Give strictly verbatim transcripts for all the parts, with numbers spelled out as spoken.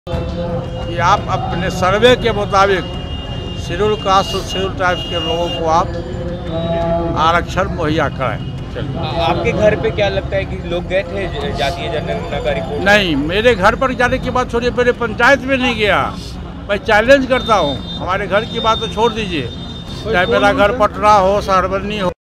कि आप अपने सर्वे के मुताबिक शेड्यूल कास्ट और शेड्यूल ट्राइब्स के लोगों को आप आरक्षण मुहैया कराएं। आपके घर पे क्या लगता है कि लोग गए थे जातीय जनगणना का रिपोर्ट? नहीं, मेरे घर पर जाने की बात छोड़िए, मेरे पंचायत में नहीं गया। मैं चैलेंज करता हूँ, हमारे घर की बात तो छोड़ दीजिए, चाहे मेरा घर पटना हो, सहरबन्नी हो।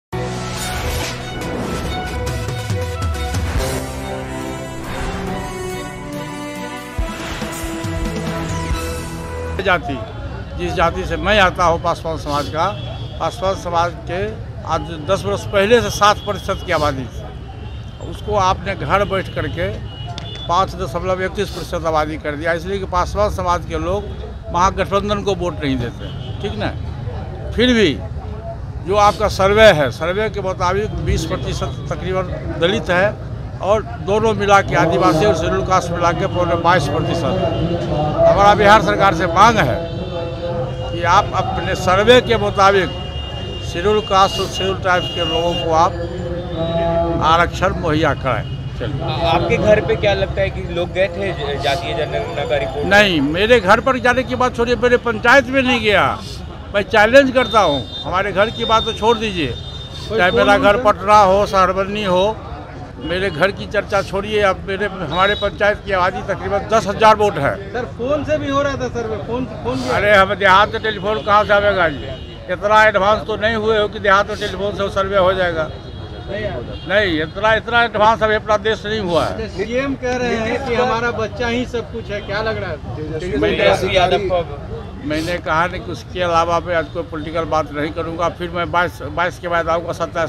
जाति जिस जाति से मैं आता हूँ, पासवान समाज का, पासवान समाज के आज दस वर्ष पहले से सात प्रतिशत की आबादी थी, उसको आपने घर बैठ करके पाँच दशमलव इकतीस प्रतिशत आबादी कर दिया, इसलिए कि पासवान समाज के लोग महागठबंधन को वोट नहीं देते, ठीक ना। फिर भी जो आपका सर्वे है, सर्वे के मुताबिक बीस प्रतिशत तकरीबन दलित है और दोनों मिला के आदिवासी और शेड्यूल कास्ट मिला के पौने बाईस प्रतिशत। हमारा बिहार सरकार से मांग है कि आप अपने सर्वे के मुताबिक शेड्यूल कास्ट और शेड्यूल ट्राइब्स के लोगों को आप आरक्षण मुहैया कराएं। आपके घर पे क्या लगता है कि लोग गए थे जातीय जनगणना का रिपोर्ट? नहीं, मेरे घर पर जाने की बात छोड़िए, मेरे पंचायत में नहीं गया। मैं चैलेंज करता हूँ, हमारे घर की बात तो छोड़ दीजिए, चाहे मेरा घर पटना हो, सहरबन्नी हो, मेरे घर की चर्चा छोड़िए। अब मेरे हमारे पंचायत की आबादी तकरीबन दस हजार वोट है। सर फोन से भी हो रहा था सर, फोन फोन अरे हम देहात में टेलीफोन कहाँ से आवेगा जी? इतना एडवांस तो नहीं हुए हो कि देहात में टेलीफोन से सर्वे हो जाएगा। नहीं, इतना इतना एडवांस अभी अपना देश नहीं हुआ है। सीएम कह रहे हैं कि हमारा बच्चा ही सब कुछ है, क्या लग रहा है? मैंने मैंने कहा नहीं कि उसके अलावा मैं आज कोई पॉलिटिकल बात नहीं करूंगा। फिर मैं बाईस बाईस के बाद आऊँगा, सत्ताईस